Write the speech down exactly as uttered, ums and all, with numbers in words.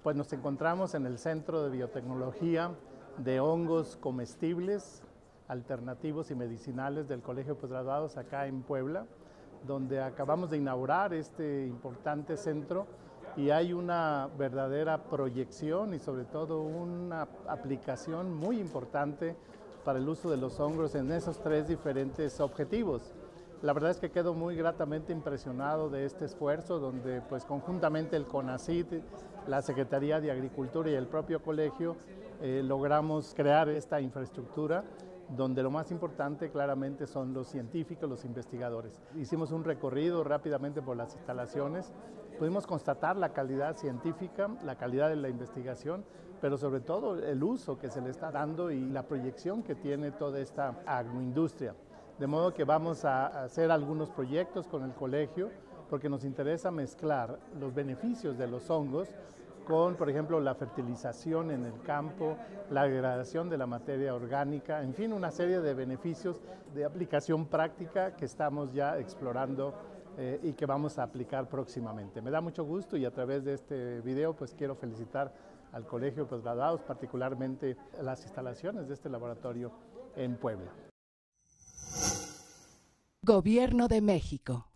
Pues nos encontramos en el Centro de Biotecnología de Hongos Comestibles, Alternativos y Medicinales del Colegio de Posgraduados acá en Puebla, donde acabamos de inaugurar este importante centro y hay una verdadera proyección y sobre todo una aplicación muy importante para el uso de los hongos en esos tres diferentes objetivos. La verdad es que quedo muy gratamente impresionado de este esfuerzo donde pues conjuntamente el CONACYT, la Secretaría de Agricultura y el propio colegio eh, logramos crear esta infraestructura donde lo más importante claramente son los científicos, los investigadores. Hicimos un recorrido rápidamente por las instalaciones, pudimos constatar la calidad científica, la calidad de la investigación, pero sobre todo el uso que se le está dando y la proyección que tiene toda esta agroindustria. De modo que vamos a hacer algunos proyectos con el colegio porque nos interesa mezclar los beneficios de los hongos con, por ejemplo, la fertilización en el campo, la degradación de la materia orgánica, en fin, una serie de beneficios de aplicación práctica que estamos ya explorando eh, y que vamos a aplicar próximamente. Me da mucho gusto y a través de este video pues quiero felicitar al Colegio de Posgraduados, particularmente las instalaciones de este laboratorio en Puebla. Gobierno de México.